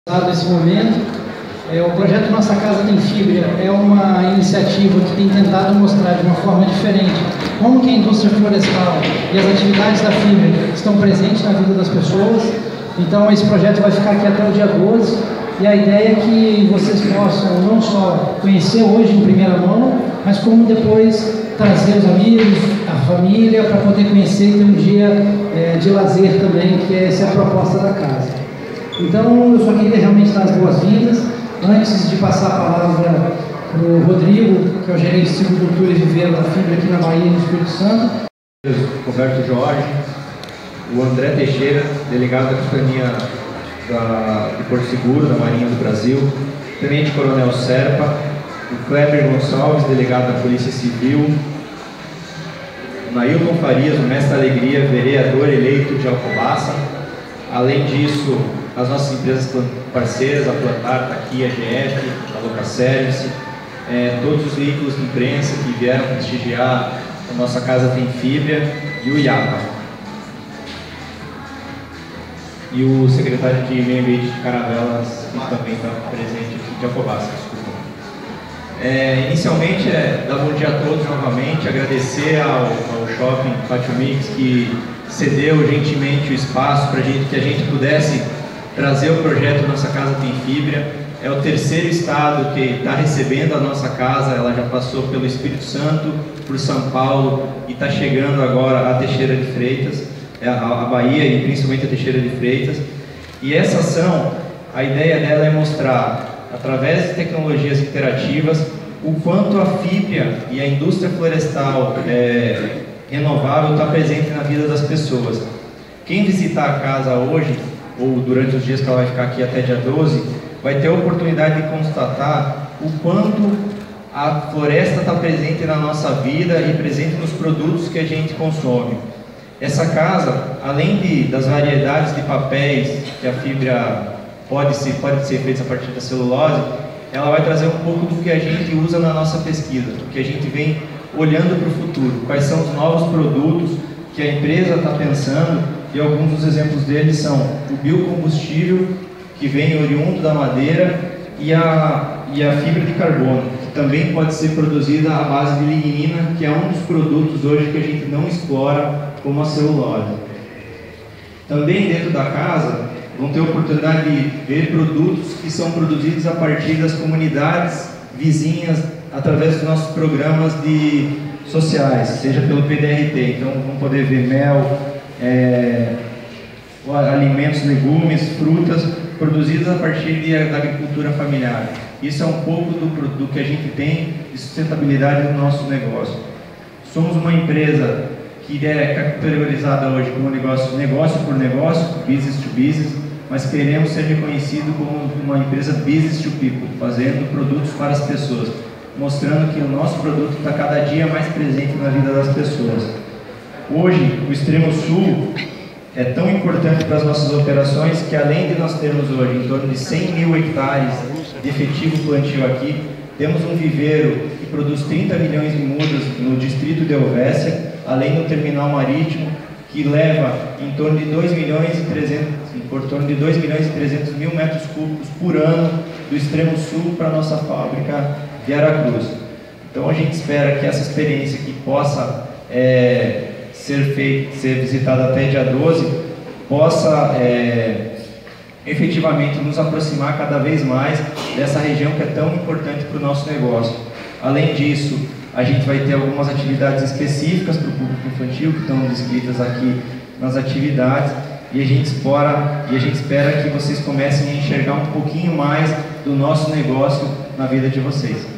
Esse momento, o projeto Nossa Casa Tem Fibra é uma iniciativa que tem tentado mostrar de uma forma diferente como que a indústria florestal e as atividades da fibra estão presentes na vida das pessoas. Então esse projeto vai ficar aqui até o dia 12 e a ideia é que vocês possam não só conhecer hoje em primeira mão, mas como depois trazer os amigos, a família, para poder conhecer e ter um dia de lazer também, que essa é a proposta da casa. Então, eu só queria realmente dar as boas-vindas. Antes de passar a palavra para o Rodrigo, que é o gerente de silvicultura e viveiro da fibra aqui na Bahia e no Espírito Santo. Roberto Jorge, o André Teixeira, delegado da Capitania de Porto Seguro, da Marinha do Brasil, Tenente Coronel Serpa, o Kleber Gonçalves, delegado da Polícia Civil, o Nailton Farias, o Mestre Alegria, vereador eleito de Alcobaça. Além disso, as nossas empresas parceiras, a Plantar, está aqui, a GF, a Loca Service, todos os veículos de imprensa que vieram prestigiar a Nossa Casa Tem Fibra e o IAPA. E o secretário de Meio Ambiente de Caravelas, que também está presente aqui, de Alcobaça, desculpa. Inicialmente, dar bom dia a todos novamente, agradecer ao Shopping Pátio Mix que cedeu gentilmente o espaço para que a gente pudesse trazer o projeto Nossa Casa Tem Fibra. É o terceiro estado que está recebendo a nossa casa. Ela já passou pelo Espírito Santo, por São Paulo e está chegando agora a Teixeira de Freitas, a Bahia e principalmente a Teixeira de Freitas. E essa ação, a ideia dela é mostrar, através de tecnologias interativas, o quanto a fibra e a indústria florestal renovável está presente na vida das pessoas. Quem visitar a casa hoje, ou durante os dias que ela vai ficar aqui até dia 12, vai ter a oportunidade de constatar o quanto a floresta está presente na nossa vida e presente nos produtos que a gente consome. Essa casa, além das variedades de papéis que a fibra pode ser feita a partir da celulose, ela vai trazer um pouco do que a gente usa na nossa pesquisa, do que a gente vem olhando para o futuro, quais são os novos produtos que a empresa está pensando. E alguns dos exemplos deles são o biocombustível, que vem oriundo da madeira, e a fibra de carbono, que também pode ser produzida à base de lignina, que é um dos produtos hoje que a gente não explora, como a celulose. Também dentro da casa vão ter a oportunidade de ver produtos que são produzidos a partir das comunidades vizinhas, através dos nossos programas sociais, seja pelo PDRT. Então vão poder ver mel, alimentos, legumes, frutas produzidos a partir da agricultura familiar. Isso é um pouco do que a gente tem de sustentabilidade no nosso negócio. Somos uma empresa que é categorizada hoje como negócio por negócio, business to business, mas queremos ser reconhecidos como uma empresa business to people, fazendo produtos para as pessoas, mostrando que o nosso produto está cada dia mais presente na vida das pessoas. Hoje, o Extremo Sul é tão importante para as nossas operações que, além de nós termos hoje em torno de 100 mil hectares de efetivo plantio aqui, temos um viveiro que produz 30 milhões de mudas no distrito de Helvécia, além do terminal marítimo, que leva em torno de 2 milhões e 300 mil metros cúbicos por ano do Extremo Sul para a nossa fábrica de Aracruz. Então a gente espera que essa experiência que possa ser visitada até dia 12, possa efetivamente nos aproximar cada vez mais dessa região que é tão importante para o nosso negócio. Além disso, a gente vai ter algumas atividades específicas para o público infantil, que estão descritas aqui nas atividades, e a gente espera que vocês comecem a enxergar um pouquinho mais do nosso negócio na vida de vocês.